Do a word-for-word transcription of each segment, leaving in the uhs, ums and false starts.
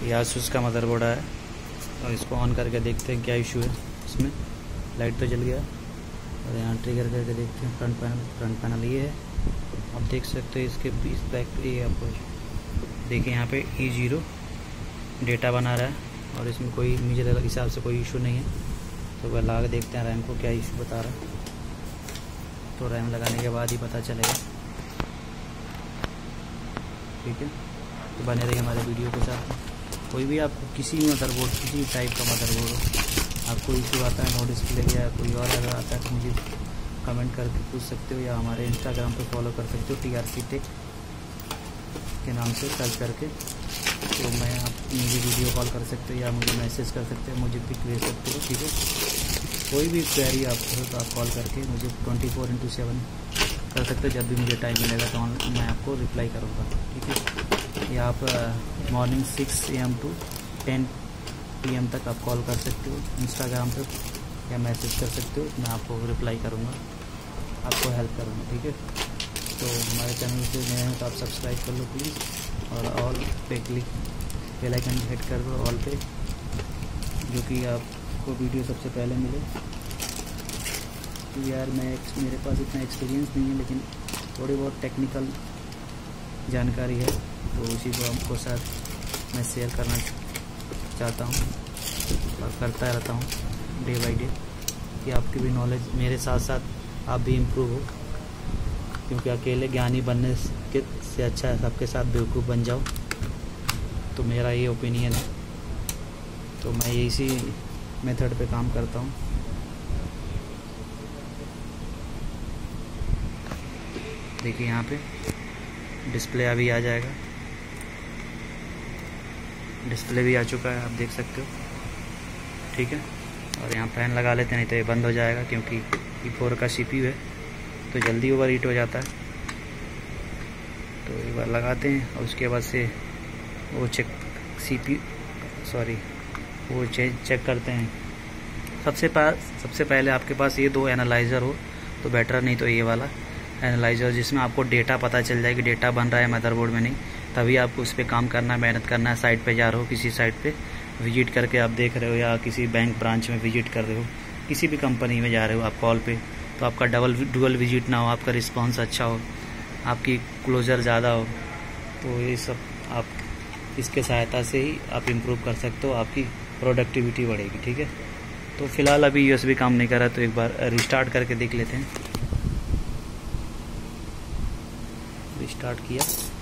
ये आसूस का मदरबोर्ड है और इसको ऑन करके देखते हैं क्या इशू है इसमें। लाइट तो जल गया और यहाँ ट्रिगर करके देखते हैं। फ्रंट पैनल फ्रंट पैनल ये है, आप देख सकते हो। इसके बीस बैक ये आपको देखिए यहाँ पे ई जीरो डेटा बना रहा है और इसमें कोई मुझे हिसाब से कोई इशू नहीं है। तो वह लगा के देखते हैं रैम को क्या इशू बता रहा है। तो रैम लगाने के बाद ही पता चलेगा, ठीक है। तो बने रहिए हमारे वीडियो के साथ। कोई भी आपको किसी भी मदरबोर्ड किसी टाइप का मदरबोर्ड हो, आपको इशू आता है नो डिस्प्ले या कोई और अगर आता है तो मुझे कमेंट करके पूछ सकते हो या हमारे इंस्टाग्राम पे फॉलो कर सकते हो टी आर सी टेक के नाम से सर्च करके। तो मैं आप मुझे वीडियो कॉल कर सकते हो या मुझे मैसेज कर सकते हो, मुझे पिक भेज सकते हो, ठीक है। कोई भी क्वेरी आपको हो तो आप कॉल करके मुझे ट्वेंटी फोर इंटू सेवन कर सकते हो। जब भी मुझे टाइम मिलेगा तो मैं आपको रिप्लाई करूँगा, ठीक है। या आप morning six A M to ten P M तक आप कॉल कर सकते हो इंस्टाग्राम पर या मैसेज कर सकते हो। मैं आपको रिप्लाई करूँगा, आपको हेल्प करूँगा, ठीक है। तो हमारे चैनल से नए हैं तो आप सब्सक्राइब कर लो प्लीज़ और ऑल पे क्लिक बेल आइकन हिट कर दो ऑल पे, जो कि आपको वीडियो सबसे पहले मिले। तो यार मैं मेरे पास इतना एक्सपीरियंस नहीं है लेकिन थोड़ी बहुत टेक्निकल जानकारी है, तो उसी को आपको साथ मैं शेयर करना चाहता हूँ और करता रहता हूँ डे बाय डे, कि आपकी भी नॉलेज मेरे साथ साथ आप भी इम्प्रूव हो। क्योंकि अकेले ज्ञानी बनने के से अच्छा है सबके साथ बेवकूफ़ बन जाओ, तो मेरा ये ओपिनियन है। तो मैं इसी मेथड पे काम करता हूँ। देखिए यहाँ पे डिस्प्ले अभी आ जाएगा, डिस्प्ले भी आ चुका है, आप देख सकते हो, ठीक है। और यहाँ फैन लगा लेते हैं, नहीं तो ये बंद हो जाएगा क्योंकि ई फोर का सी पी यू है तो जल्दी ओवर हीट हो जाता है। तो एक बार लगाते हैं और उसके बाद से वो चेक सी पी सॉरी वो चेक चेक करते हैं। सबसे पास सबसे पहले आपके पास ये दो एनालाइज़र हो तो बेटर, नहीं तो ये वाला एनालाइज़र जिसमें आपको डेटा पता चल जाए कि डेटा बन रहा है मदरबोर्ड में, नहीं तभी आपको उस पर काम करना है, मेहनत करना है। साइट पे जा रहे हो, किसी साइट पे विजिट करके आप देख रहे हो या किसी बैंक ब्रांच में विजिट कर रहे हो, किसी भी कंपनी में जा रहे हो आप कॉल पे, तो आपका डबल डुअल विजिट ना हो, आपका रिस्पांस अच्छा हो, आपकी क्लोजर ज़्यादा हो, तो ये सब आप इसके सहायता से ही आप इम्प्रूव कर सकते हो, आपकी प्रोडक्टिविटी बढ़ेगी, ठीक है। तो फिलहाल अभी यूएसबी काम नहीं कर रहा तो एक बार रिस्टार्ट करके देख लेते हैं। रिस्टार्ट किया,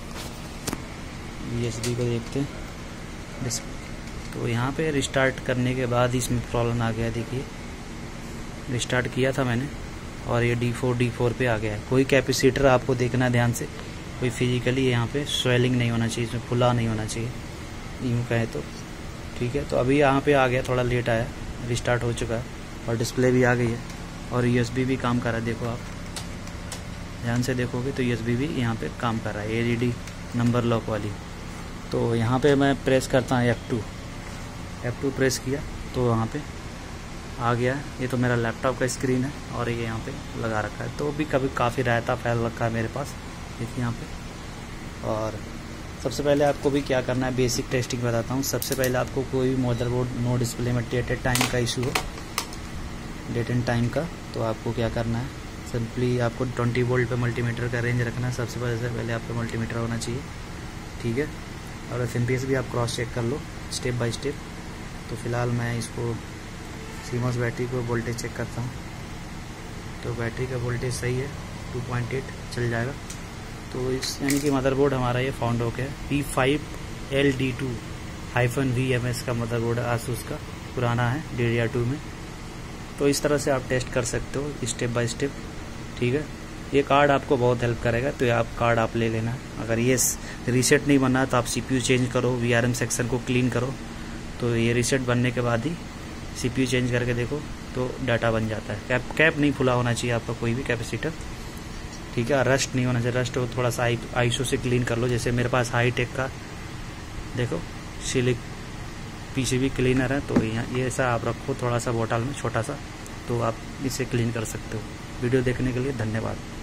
यूएसबी को देखते हैं। तो यहाँ पे रिस्टार्ट करने के बाद इसमें प्रॉब्लम आ गया, देखिए रिस्टार्ट किया था मैंने और ये डी फोर डी फोर पे आ गया है। कोई कैपेसिटर आपको देखना ध्यान से, कोई फिजिकली यहाँ पे स्वेलिंग नहीं होना चाहिए, इसमें फुला नहीं होना चाहिए, यूँ कहे तो, ठीक है। तो अभी यहाँ पे आ गया, थोड़ा लेट आया, रिस्टार्ट हो चुका है और डिस्प्ले भी आ गई है और यूएसबी भी काम कर रहा है। देखो आप ध्यान से देखोगे तो यूएसबी भी यहाँ पे काम कर रहा है, एलईडी नंबर लॉक वाली। तो यहाँ पे मैं प्रेस करता हूँ F two F two press किया तो वहाँ पे आ गया। ये तो मेरा लैपटॉप का स्क्रीन है और ये यहाँ पे लगा रखा है, तो भी कभी काफ़ी रायता फैल रखा है मेरे पास, देखिए यहाँ पे। और सबसे पहले आपको भी क्या करना है, बेसिक टेस्टिंग बताता हूँ। सबसे पहले आपको कोई भी मदरबोर्ड नो डिस्प्ले में डेट एंड टाइम का इशू हो, डेट एंड टाइम का, तो आपको क्या करना है, सिंपली आपको ट्वेंटी वोल्ट पे मल्टीमीटर का रेंज रखना है। सबसे पहले से पहले आपका मल्टीमीटर होना चाहिए, ठीक है। और एफ एम पी एस भी आप क्रॉस चेक कर लो स्टेप बाय स्टेप। तो फिलहाल मैं इसको सीमॉस बैटरी को वोल्टेज चेक करता हूँ, तो बैटरी का वोल्टेज सही है, टू पॉइंट एट चल जाएगा। तो इस यानी कि मदरबोर्ड हमारा ये फाउंड हो गया P five L D two hyphen V M S का मदरबोर्ड है, आसूस का पुराना है डी डी आर टू में। तो इस तरह से आप टेस्ट कर सकते हो स्टेप बाय स्टेप, ठीक है। ये कार्ड आपको बहुत हेल्प करेगा, तो आप कार्ड आप ले लेना। अगर ये रीसेट नहीं बनना तो आप सीपीयू चेंज करो, वीआरएम सेक्शन को क्लीन करो, तो ये रीसेट बनने के बाद ही सीपीयू चेंज करके देखो तो डाटा बन जाता है। कैप कैप नहीं खुला होना चाहिए आपका कोई भी कैपेसिटर, ठीक है। रस्ट नहीं होना चाहिए, रस्ट हो थोड़ा सा आई आईसो से क्लीन कर लो। जैसे मेरे पास हाई टेक का देखो सिलिक पीसीबी क्लीनर है, तो यहाँ ये ऐसा आप रखो थोड़ा सा बोतल में छोटा सा, तो आप इसे क्लीन कर सकते हो। वीडियो देखने के लिए धन्यवाद।